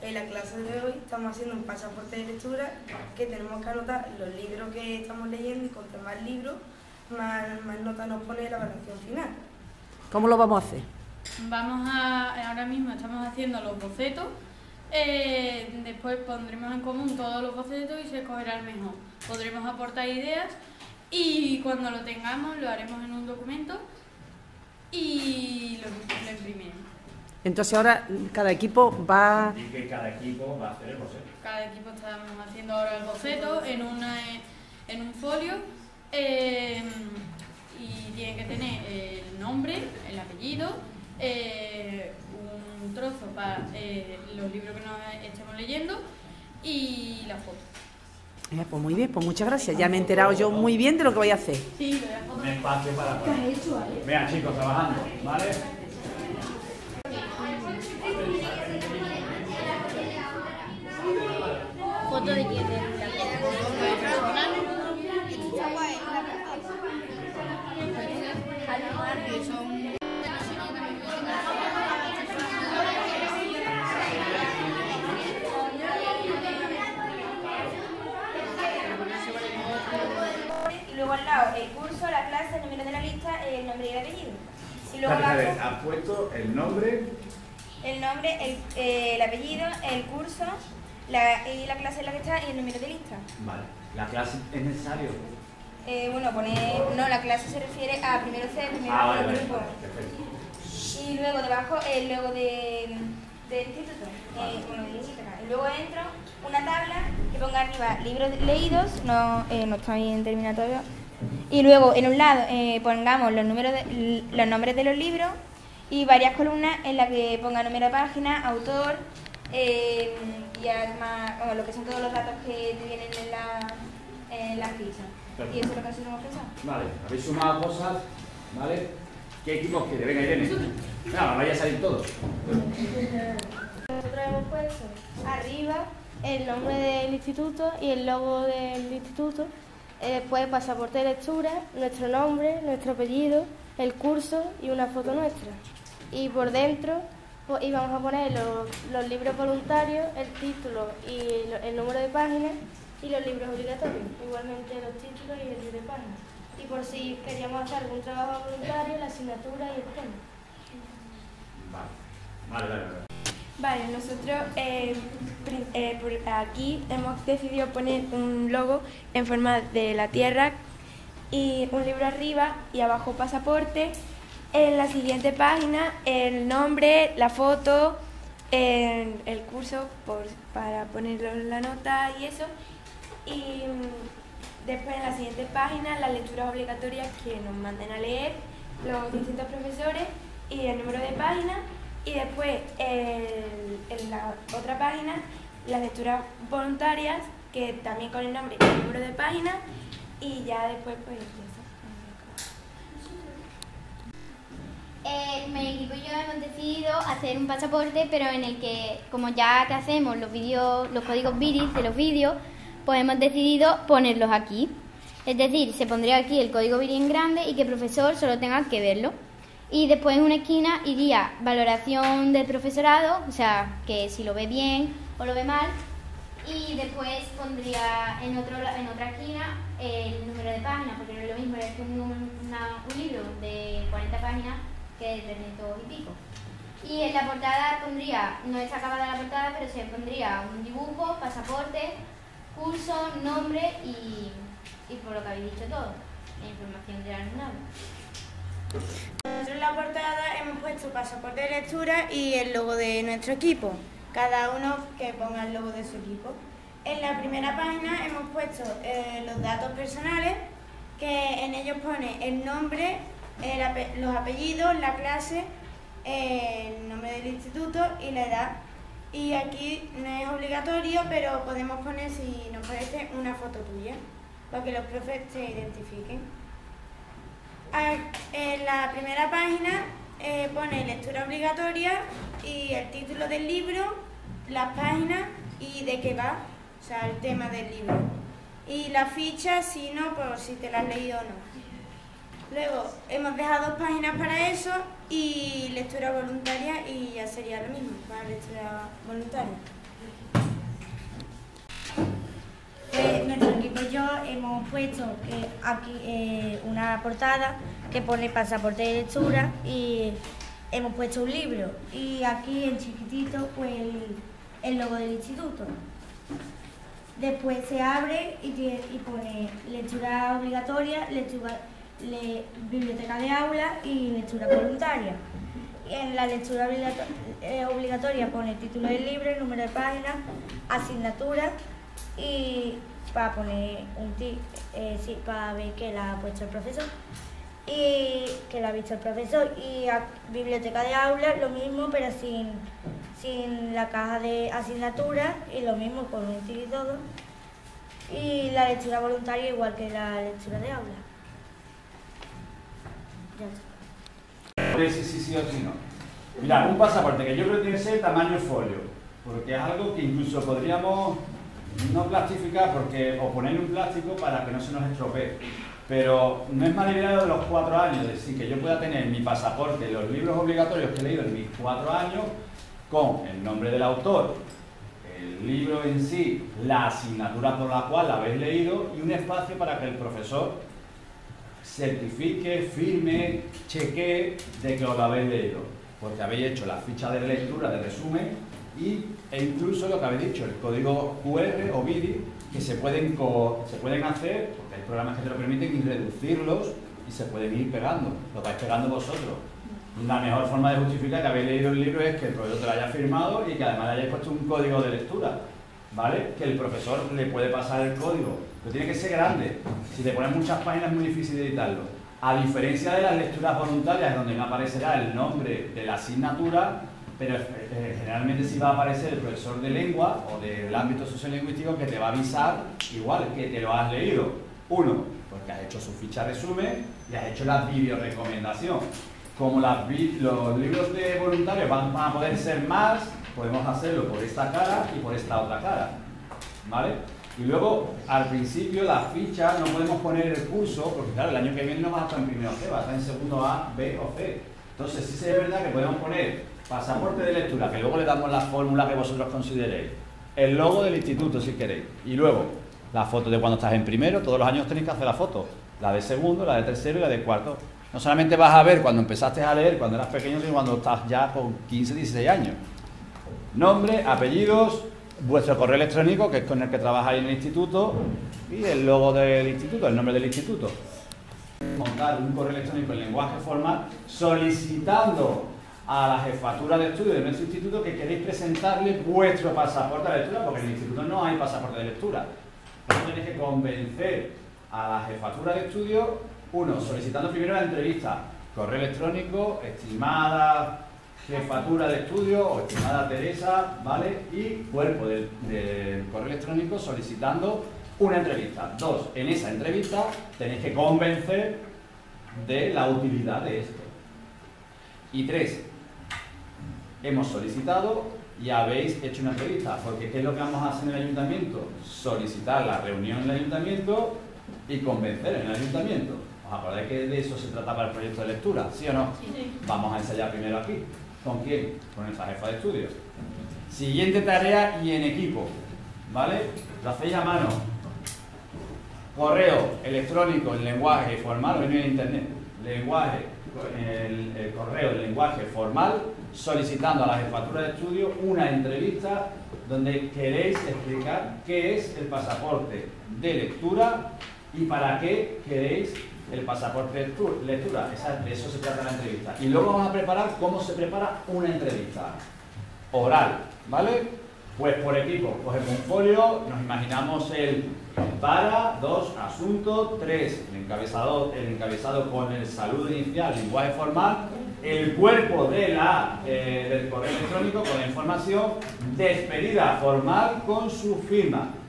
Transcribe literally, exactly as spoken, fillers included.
En la clase de hoy estamos haciendo un pasaporte de lectura que tenemos que anotar los libros que estamos leyendo y contra más libros, más, más nota nos pone la evaluación final. ¿Cómo lo vamos a hacer? Vamos a, ahora mismo estamos haciendo los bocetos, eh, después pondremos en común todos los bocetos y se escogerá el mejor. Podremos aportar ideas y cuando lo tengamos lo haremos en un documento y lo, lo imprimiremos. Entonces ahora cada equipo va... Y que cada equipo va a hacer el boceto. Cada equipo estamos haciendo ahora el boceto en, una, en un folio eh, y tiene que tener el nombre, el apellido, eh, un trozo para eh, los libros que nos estemos leyendo y la foto. Eh, pues muy bien, pues muchas gracias. Ya me he enterado yo muy bien de lo que voy a hacer. Sí, lo voy a foto. Un espacio para... ¿Qué has hecho, Ale? Vean, chicos, trabajando, ¿vale? ¿Foto de quién? ¿De la persona? Y luego al lado el curso, la clase, el número de la lista, el nombre y el apellido. Y luego Espérate, abajo has puesto el nombre... el nombre, el, eh, el apellido, el curso, la, y la clase en la que está y el número de lista. Vale. ¿La clase es necesario? Eh, bueno, poner... No, la clase se refiere a primero C, primero Ah, vale, vale, grupo. vale, perfecto. Y luego debajo el logo de, del instituto. Eh, bueno, de Instagram. Y luego entro una tabla que ponga arriba libros leídos, no, eh, no está bien terminado todavía. Y luego en un lado eh, pongamos los, números de, los nombres de los libros y varias columnas en las que ponga número de página, autor eh, y además bueno, lo que son todos los datos que te vienen en la, en la ficha. Y eso es lo que nosotros hemos pensado. Vale, habéis sumado cosas, ¿vale? ¿Qué equipos quiere? Venga, Irene. Venga, vaya a salir todos. Nosotros hemos puesto arriba el nombre del instituto y el logo del instituto, eh, después pasaporte de lectura, nuestro nombre, nuestro apellido, el curso y una foto nuestra. Y por dentro pues, íbamos a poner los, los libros voluntarios, el título y lo, el número de páginas y los libros obligatorios, igualmente los títulos y el libro de páginas. Y por si queríamos hacer algún trabajo voluntario, la asignatura y el tema. Vale, vale, vale. vale. Vale, nosotros eh, eh, por aquí hemos decidido poner un logo en forma de la Tierra y un libro arriba y abajo pasaporte. En la siguiente página el nombre, la foto, el, el curso por, para ponerlo en la nota y eso. Y después en la siguiente página las lecturas obligatorias que nos manden a leer los distintos profesores y el número de página. Y después el, en la otra página las lecturas voluntarias que también con el nombre y el número de página. Y ya después pues ya está. Eh, mi equipo y yo hemos decidido hacer un pasaporte, pero en el que, como ya que hacemos los vídeos, los códigos BIRIS de los vídeos, pues hemos decidido ponerlos aquí. Es decir, se pondría aquí el código BIRIS en grande y que el profesor solo tenga que verlo. Y después en una esquina iría valoración del profesorado, o sea, que si lo ve bien o lo ve mal. Y después pondría en, otro, en otra esquina el número de páginas, porque no es lo mismo leer un, una, un libro de cuarenta páginas que de trescientos y pico. Y en la portada pondría, no está acabada la portada, pero se pondría un dibujo, pasaporte, curso, nombre y, y por lo que habéis dicho todo, la información del alumnado. Nosotros en la portada hemos puesto pasaporte de lectura y el logo de nuestro equipo, cada uno que ponga el logo de su equipo. En la primera página hemos puesto eh, los datos personales, que en ellos pone el nombre, el ape los apellidos, la clase, eh, el nombre del instituto y la edad. Y aquí no es obligatorio, pero podemos poner, si nos parece, una foto tuya, para que los profes te identifiquen. En la primera página eh, pone lectura obligatoria y el título del libro, las páginas y de qué va, o sea, el tema del libro. Y la ficha, si no, por si te la has leído o no. Luego, hemos dejado dos páginas para eso y lectura voluntaria y ya sería lo mismo, para lectura voluntaria. Pues nuestro equipo y yo hemos puesto eh, aquí eh, una portada que pone pasaporte de lectura y hemos puesto un libro y aquí en chiquitito pues el, el logo del instituto. Después se abre y, tiene, y pone lectura obligatoria, lectura, le, biblioteca de aula y lectura voluntaria. Y en la lectura obligato eh, obligatoria pone el título del libro, el número de página, asignatura y para poner un tic, eh, sí, para ver que la ha puesto el profesor y que la ha visto el profesor. Y a, biblioteca de aula lo mismo pero sin, sin la caja de asignatura y lo mismo con un tic y todo. Y la lectura voluntaria igual que la lectura de aula. Ya está. Sí, sí, sí o sí no. Mirad, un pasaporte que yo creo que tiene que ser tamaño folio, porque es algo que incluso podríamos no plastificar porque, o poner un plástico para que no se nos estropee. Pero no es mala idea de los cuatro años, es decir, que yo pueda tener mi pasaporte, los libros obligatorios que he leído en mis cuatro años, con el nombre del autor, el libro en sí, la asignatura por la cual la habéis leído y un espacio para que el profesor certifique, firme, chequee de que os lo habéis leído, porque habéis hecho la ficha de lectura de resumen y, e incluso lo que habéis dicho, el código cu erre o B I D I, que se pueden, co se pueden hacer, porque hay programas que te lo permiten, y reducirlos y se pueden ir pegando, lo vais pegando vosotros. La mejor forma de justificar que habéis leído el libro es que el profesor te lo haya firmado y que además le hayáis puesto un código de lectura, ¿vale? Que el profesor le puede pasar el código, pero tiene que ser grande. Si te pones muchas páginas es muy difícil editarlo. A diferencia de las lecturas voluntarias, donde no aparecerá el nombre de la asignatura, pero eh, generalmente sí va a aparecer el profesor de lengua o del ámbito sociolingüístico que te va a avisar igual que te lo has leído. Uno, porque has hecho su ficha resumen y has hecho la videorecomendación. Como las, los libros de voluntarios van, van a poder ser más, podemos hacerlo por esta cara y por esta otra cara, ¿vale? Y luego, al principio, la ficha no podemos poner el curso, porque claro, el año que viene no vas a estar en primero C, vas a estar en segundo A, B o C. Entonces, sí es verdad que podemos poner pasaporte de lectura, que luego le damos la fórmula que vosotros consideréis, el logo del instituto, si queréis, y luego la foto de cuando estás en primero. Todos los años tenéis que hacer la foto, la de segundo, la de tercero y la de cuarto. No solamente vas a ver cuando empezaste a leer, cuando eras pequeño, sino cuando estás ya con quince, dieciséis años. Nombre, apellidos, vuestro correo electrónico, que es con el que trabajáis en el instituto, y el logo del instituto, el nombre del instituto. Montar un correo electrónico en lenguaje formal solicitando a la jefatura de estudio de nuestro instituto que queréis presentarle vuestro pasaporte de lectura, porque en el instituto no hay pasaporte de lectura. Entonces tenéis que convencer a la jefatura de estudio. Uno, solicitando primero la entrevista, correo electrónico, estimada jefatura de estudio o estimada Teresa, ¿vale? Y cuerpo del, del correo electrónico solicitando una entrevista. Dos, en esa entrevista tenéis que convencer de la utilidad de esto. Y tres, hemos solicitado y habéis hecho una entrevista, porque ¿qué es lo que vamos a hacer en el ayuntamiento? Solicitar la reunión en el ayuntamiento y convencer en el ayuntamiento. ¿Os acordáis que de eso se trataba el proyecto de lectura? ¿Sí o no? Sí. Vamos a ensayar primero aquí. ¿Con quién? Con nuestra jefa de estudios. Siguiente tarea y en equipo, ¿vale? Lo hacéis a mano. Correo electrónico en lenguaje formal, o en internet. Lenguaje, el, el correo en lenguaje formal, solicitando a la jefatura de estudio una entrevista donde queréis explicar qué es el pasaporte de lectura y para qué queréis el pasaporte de lectura. Esa, de eso se trata la entrevista. Y luego vamos a preparar cómo se prepara una entrevista oral, ¿vale? Pues por equipo, cogemos un folio, nos imaginamos el para, dos, asunto, tres, el encabezado, el encabezado con el saludo inicial, lenguaje formal, el cuerpo de la, eh, del correo electrónico con la información, despedida formal con su firma.